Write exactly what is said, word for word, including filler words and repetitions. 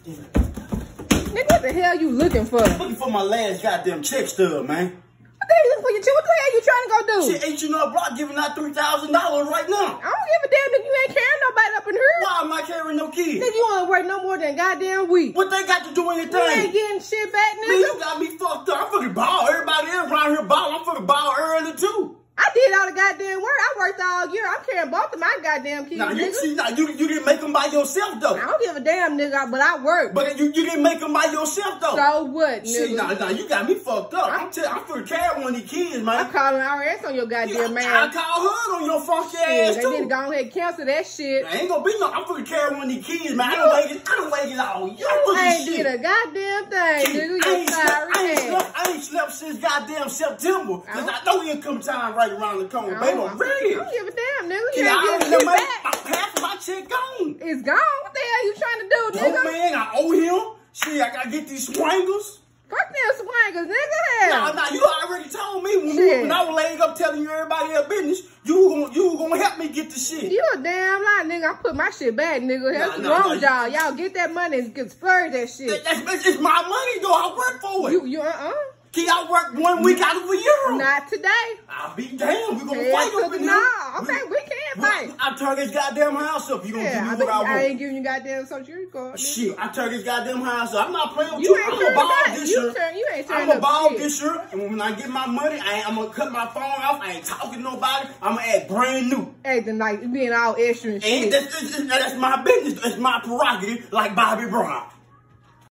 Nigga, what the hell you looking for? Looking for my last goddamn check stub, man. What the hell you looking for your check? What the hell you trying to go do? Shit, H and R Block giving out three thousand dollars right now. I don't give a damn if you ain't carrying nobody up in here. Why am I carrying no kids? Nigga, you ain't work no more than a goddamn week. What they got to do anything? You ain't getting shit back, nigga. Man, you got me fucked up. I'm fucking ball. Everybody else around here ball. I'm fucking ball early too. I did all the goddamn work. I worked all year. I'm carrying both of my goddamn kids. Now you nigga. see, now you you didn't make them by yourself though. I don't give a damn, nigga, but I work. But you you didn't make them by yourself though. So what, nigga? See, now, now you got me fucked up. I'm tell, I'm finna carry one of these kids, man. I'm calling our ass on your goddamn Yeah, man. I call her on your funky Shit, ass they too. need to go ahead and cancel that shit. I ain't gonna be no. I'm finna carry one of these kids, man. I don't wait it. I don't wait it all. You You ain't did a goddamn thing, See, nigga. I You ain't, slept, sorry I, ain't ass. slept, I ain't slept since goddamn September. Cause I, I know income time right around the corner, I baby. don't, I'm I ready. don't give a damn, nigga. You See, I ain't already getting made shit my back. half of my check gone. It's gone. What the hell you trying to do, Dope nigga? man, I owe him. Shit, I gotta get these swangles. Fuck them swangers, nigga. Nah, Hell. nah, you already told me when, we, Shit. when I was laying up telling you everybody their business, you gonna you gonna help me get the shit. You a damn lie, nigga. I put my shit back, nigga. That's Nah, nah, wrong nah, with y'all. Y'all get that money and get splurge that shit. That, that's, that's it's my money though. I work for it. You, you, uh-uh. Can y'all work one week out of a year? Not today. I'll be damn. We gonna Hell fight to up the in here. no. Okay, we can fight. I turn this goddamn house up. You gonna Yeah, I, give bet me what I, I want? ain't giving you goddamn social security card. nigga. Shit, I turn this goddamn house up. I'm not playing with You you. ain't I'm a turning ball back. this You year. turn. You ain't turning I'm a up ball shit. this year, and when I get my money, I ain't, I'm gonna cut my phone off. I ain't talking to nobody. I'm gonna act brand new. Acting like being all extra and And shit. that's, that's, that's my business. That's my prerogative, like Bobby Brown.